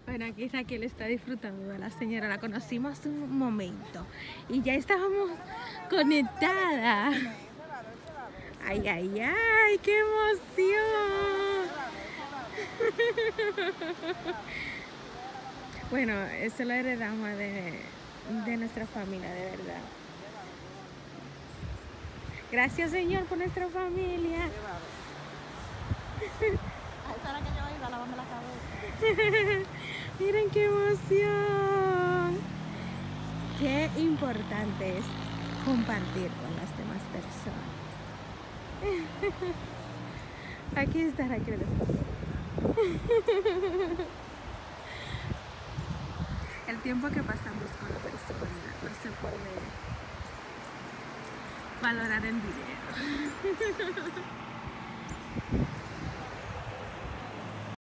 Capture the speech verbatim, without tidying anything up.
Bueno, aquí Raquel está disfrutando de la señora, la conocimos un momento y ya estábamos conectadas. Ay, ay, ay, qué emoción. Bueno, eso lo heredamos de, de nuestra familia, de verdad. Gracias, Señor, por nuestra familia. A esa hora que yo iba lavando la cabeza. Miren qué emoción. Qué importante es compartir con las demás personas. Aquí está Raquel. El tiempo que pasamos con la persona no se puede valorar en dinero.